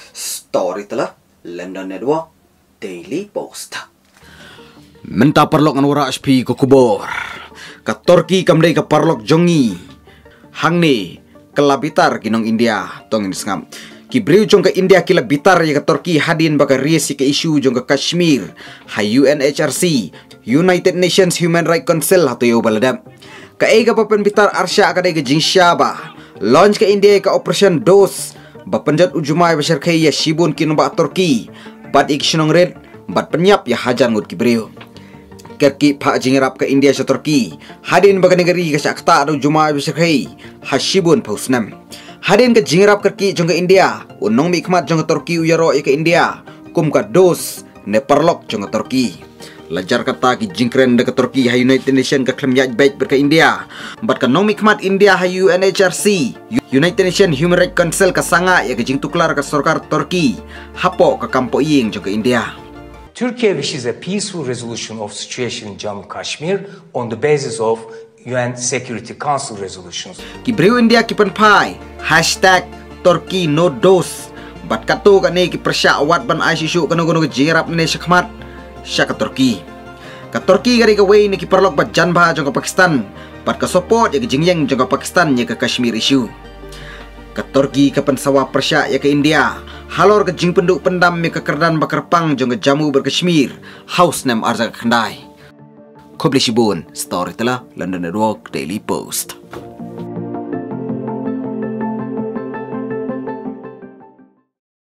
Storyteller London Network Daily Post. Menta parlok ngan wara HP ko kubor. Ka Turki kamdai ka parlok jongi. Hangne kelabitar kinong India tongin sngam. Ki breu jong ka India kilabitar ya ka Turki hadin baka riesi ka isu jong ka Kashmir. Ha UNHRC United Nations Human Rights Council hatoyo baladam. Ka ega papen bitar arsya kadai ka jingsyaba. Launch ka India ka Operation DOS. Bapanjat ujumai besar kaya shibun kinumba Turki. Bad ikshunong red. Bad penyap ya hajan ngut kibreu. Kerki pak jingrap ke India sa Turki. Hadin baga negeri ka syakta adu jumai besar kaya. Hashibun pausnam. Hadin ka jingrap kerki jong ka India. Unong mikmat jong ka Turki uyaro ya ka India. Kum ka DOS. Ne parlok jong ka Turki. Lajar kata ki jingkren de ke Turki ha United Nations ka klem yaj baik berka India. Bat ka nomik mat India ha UNHRC United Nations Human Rights Council ka sanga ya ke jing tuklar ka sorkar Turki. Hapo ka kampo iying jong ka India. Turkey wishes a peaceful resolution of situation in Jammu Kashmir on the basis of UN Security Council resolutions. Ki breu India ki penpai #Turkey no DOS. Bat kato ka ne ki persya awat ban aisisyu kanu-kanu ke jingrap ne syakmat Syaka Turki. Ka Turki gari ka way ni kiparlok bat janba jong ka Pakistan. Pat ka support ya ka jingyang jong ka Pakistan ya ka Kashmir issue. Ka Turki ka pensawa Persya ya ka India. Halor ka jing penduk pendam ya ka kerdan bakarpang jong ka Jammu berkashmir. House nam arza ka khandai. Kobli Shibun, Storyteller, London Network, Daily Post.